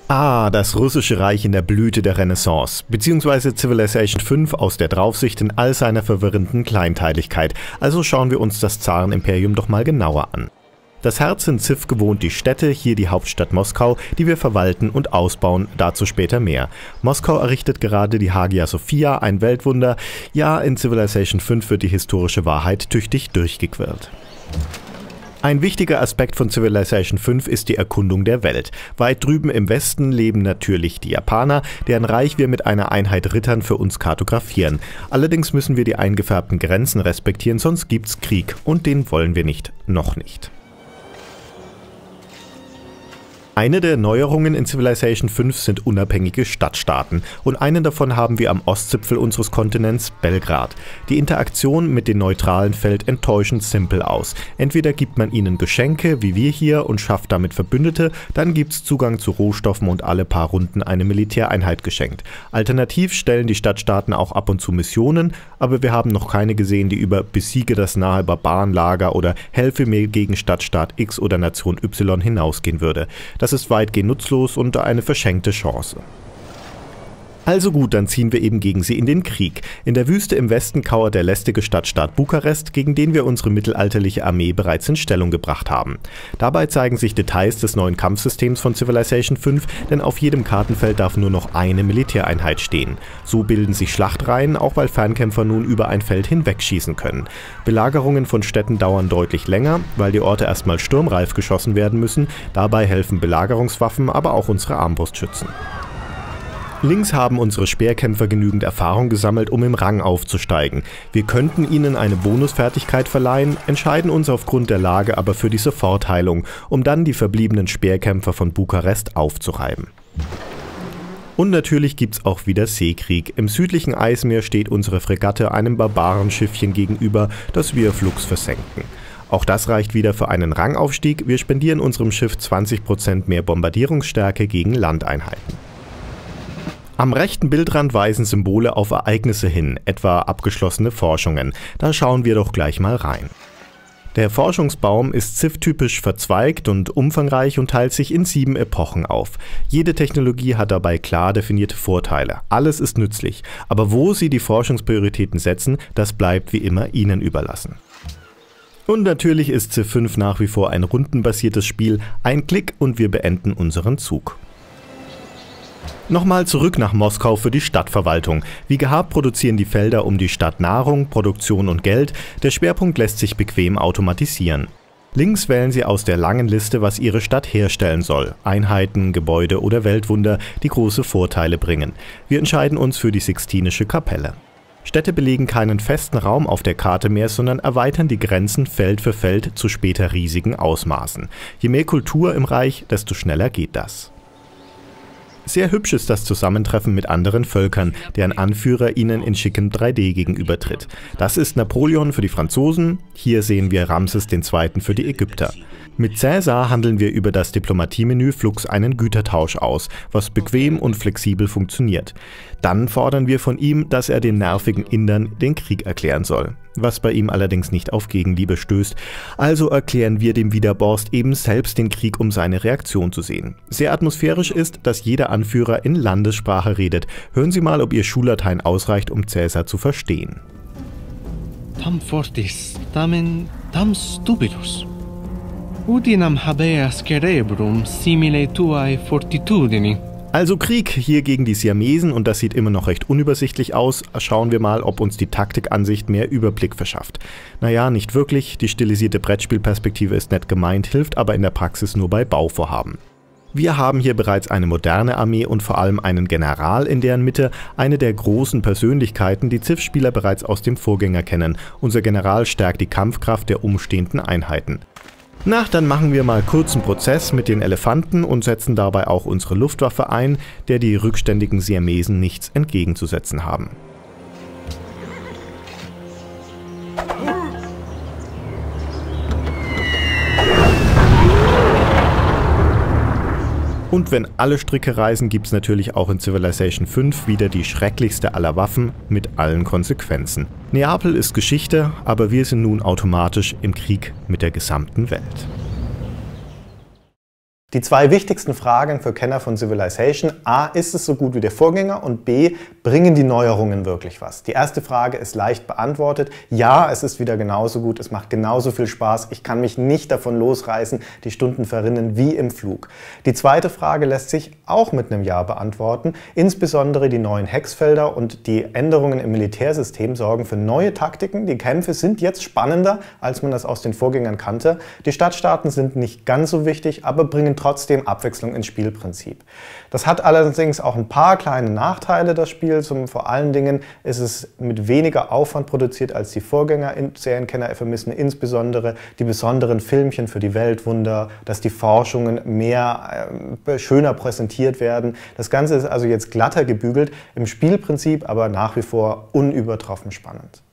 Ah, das russische Reich in der Blüte der Renaissance, beziehungsweise Civilization 5 aus der Draufsicht in all seiner verwirrenden Kleinteiligkeit. Also schauen wir uns das Zarenimperium doch mal genauer an. Das Herz sind Civ gewohnt die Städte, hier die Hauptstadt Moskau, die wir verwalten und ausbauen, dazu später mehr. Moskau errichtet gerade die Hagia Sophia, ein Weltwunder. Ja, in Civilization 5 wird die historische Wahrheit tüchtig durchgequirlt. Ein wichtiger Aspekt von Civilization 5 ist die Erkundung der Welt. Weit drüben im Westen leben natürlich die Japaner, deren Reich wir mit einer Einheit Rittern für uns kartografieren. Allerdings müssen wir die eingefärbten Grenzen respektieren, sonst gibt's Krieg und den wollen wir nicht, noch nicht. Eine der Neuerungen in Civilization 5 sind unabhängige Stadtstaaten und einen davon haben wir am Ostzipfel unseres Kontinents, Belgrad. Die Interaktion mit den Neutralen fällt enttäuschend simpel aus. Entweder gibt man ihnen Geschenke, wie wir hier, und schafft damit Verbündete, dann gibt's Zugang zu Rohstoffen und alle paar Runden eine Militäreinheit geschenkt. Alternativ stellen die Stadtstaaten auch ab und zu Missionen, aber wir haben noch keine gesehen, die über Besiege das nahe Barbarenlager oder helfe mir gegen Stadtstaat X oder Nation Y hinausgehen würde. Das ist weitgehend nutzlos und eine verschenkte Chance. Also gut, dann ziehen wir eben gegen sie in den Krieg. In der Wüste im Westen kauert der lästige Stadtstaat Bukarest, gegen den wir unsere mittelalterliche Armee bereits in Stellung gebracht haben. Dabei zeigen sich Details des neuen Kampfsystems von Civilization 5, denn auf jedem Kartenfeld darf nur noch eine Militäreinheit stehen. So bilden sich Schlachtreihen, auch weil Fernkämpfer nun über ein Feld hinwegschießen können. Belagerungen von Städten dauern deutlich länger, weil die Orte erstmal sturmreif geschossen werden müssen. Dabei helfen Belagerungswaffen, aber auch unsere Armbrustschützen. Links haben unsere Speerkämpfer genügend Erfahrung gesammelt, um im Rang aufzusteigen. Wir könnten ihnen eine Bonusfertigkeit verleihen, entscheiden uns aufgrund der Lage aber für die Sofortheilung, um dann die verbliebenen Speerkämpfer von Bukarest aufzureiben. Und natürlich gibt's auch wieder Seekrieg. Im südlichen Eismeer steht unsere Fregatte einem Barbarenschiffchen gegenüber, das wir flugs versenken. Auch das reicht wieder für einen Rangaufstieg, wir spendieren unserem Schiff 20% mehr Bombardierungsstärke gegen Landeinheiten. Am rechten Bildrand weisen Symbole auf Ereignisse hin, etwa abgeschlossene Forschungen. Da schauen wir doch gleich mal rein. Der Forschungsbaum ist Civ-typisch verzweigt und umfangreich und teilt sich in 7 Epochen auf. Jede Technologie hat dabei klar definierte Vorteile. Alles ist nützlich, aber wo sie die Forschungsprioritäten setzen, das bleibt wie immer ihnen überlassen. Und natürlich ist Civ 5 nach wie vor ein rundenbasiertes Spiel, ein Klick und wir beenden unseren Zug. Nochmal zurück nach Moskau für die Stadtverwaltung. Wie gehabt produzieren die Felder um die Stadt Nahrung, Produktion und Geld. Der Schwerpunkt lässt sich bequem automatisieren. Links wählen Sie aus der langen Liste, was Ihre Stadt herstellen soll. Einheiten, Gebäude oder Weltwunder, die große Vorteile bringen. Wir entscheiden uns für die Sixtinische Kapelle. Städte belegen keinen festen Raum auf der Karte mehr, sondern erweitern die Grenzen Feld für Feld zu später riesigen Ausmaßen. Je mehr Kultur im Reich, desto schneller geht das. Sehr hübsch ist das Zusammentreffen mit anderen Völkern, deren Anführer ihnen in schickem 3D gegenübertritt. Das ist Napoleon für die Franzosen, hier sehen wir Ramses II. Für die Ägypter. Mit Cäsar handeln wir über das Diplomatiemenü flugs einen Gütertausch aus, was bequem und flexibel funktioniert. Dann fordern wir von ihm, dass er den nervigen Indern den Krieg erklären soll, was bei ihm allerdings nicht auf Gegenliebe stößt. Also erklären wir dem Widerborst eben selbst den Krieg, um seine Reaktion zu sehen. Sehr atmosphärisch ist, dass jeder Anführer in Landessprache redet. Hören Sie mal, ob Ihr Schullatein ausreicht, um Cäsar zu verstehen. Tam fortis, tamen tam stupidus. Utinam habeas cerebrum simile tuae fortitudini. Also Krieg hier gegen die Siamesen und das sieht immer noch recht unübersichtlich aus. Schauen wir mal, ob uns die Taktikansicht mehr Überblick verschafft. Naja, nicht wirklich. Die stilisierte Brettspielperspektive ist nett gemeint, hilft aber in der Praxis nur bei Bauvorhaben. Wir haben hier bereits eine moderne Armee und vor allem einen General in deren Mitte, eine der großen Persönlichkeiten, die Civ-Spieler bereits aus dem Vorgänger kennen. Unser General stärkt die Kampfkraft der umstehenden Einheiten. Na, dann machen wir mal kurzen Prozess mit den Elefanten und setzen dabei auch unsere Luftwaffe ein, der die rückständigen Siamesen nichts entgegenzusetzen haben. Und wenn alle Stricke reißen, gibt es natürlich auch in Civilization 5 wieder die schrecklichste aller Waffen mit allen Konsequenzen. Neapel ist Geschichte, aber wir sind nun automatisch im Krieg mit der gesamten Welt. Die zwei wichtigsten Fragen für Kenner von Civilization: A, ist es so gut wie der Vorgänger? Und B, bringen die Neuerungen wirklich was? Die erste Frage ist leicht beantwortet. Ja, es ist wieder genauso gut, es macht genauso viel Spaß. Ich kann mich nicht davon losreißen, die Stunden verrinnen wie im Flug. Die zweite Frage lässt sich auch mit einem Ja beantworten. Insbesondere die neuen Hexfelder und die Änderungen im Militärsystem sorgen für neue Taktiken. Die Kämpfe sind jetzt spannender, als man das aus den Vorgängern kannte. Die Stadtstaaten sind nicht ganz so wichtig, aber bringen trotzdem Abwechslung ins Spielprinzip. Das hat allerdings auch ein paar kleine Nachteile, das Spiel. Vor allen Dingen ist es mit weniger Aufwand produziert als die Vorgänger. Serienkenner vermissen insbesondere die besonderen Filmchen für die Weltwunder, dass die Forschungen schöner präsentiert werden. Das Ganze ist also jetzt glatter gebügelt, im Spielprinzip aber nach wie vor unübertroffen spannend.